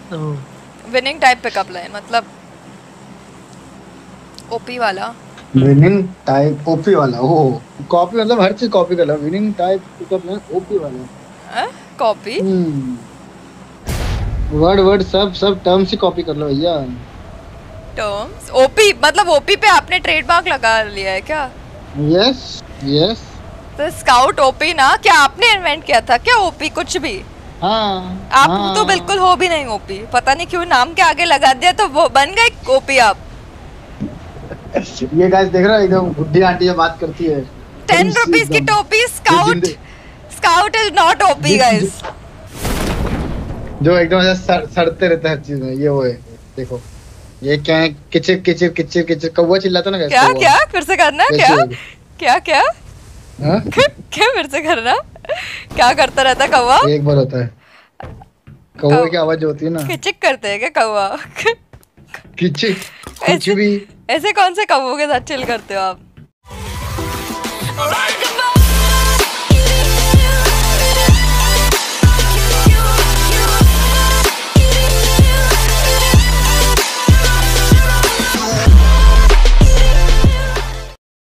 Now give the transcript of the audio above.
Winning type pickup line मतलब OP वाला। Winning type OP वाला, ओ कॉपी मतलब हर चीज कॉपी कर लो, winning type pickup line OP वाला। कॉपी। हम्म। वर्ड वर्ड सब सब टर्म्स ही कॉपी कर लो भैया। टर्म्स ओपी मतलब ओपी पे आपने ट्रेडमार्क लगा लिया है क्या? Yes yes. तो स्काउट ओपी ना, क्या आपने इन्वेंट किया था क्या ओपी कुछ भी? हाँ आप तो बिल्कुल हाँ। हो भी नहीं ओपी, पता नहीं क्यों नाम के आगे लगा दिया तो वो बन गए ओपी आप। ये गाइस देख रहे हो एकदम बुढ़ी आंटी जो बात करती है, थोड़ी 10 सी रुपीज की एकदम। टोपी जो स्काउट। जिंदगी, स्काउट इज नॉट ओपी जो, गाइस। जो एकदम ऐसा सड़ते रहता है हर चीज में, ये वो है। देखो ये क्या है, किचिर किचिर किचिर किचिर कौवा चिल्लाता ना गाइस, क्या कौवा क्या फिर से करना वैसे क्या? ही होगी। क्या क्या? हाँ। क्या फिर से करना? क्या करता रहता कौवा? एक बार होता है, कौवे की आवाज जो होती है ना, किचिक करते हैं क्या कौवा? किचिर कुछ ऐसे भी। ऐसे कौन से कौवों के साथ चिल करते हो आप?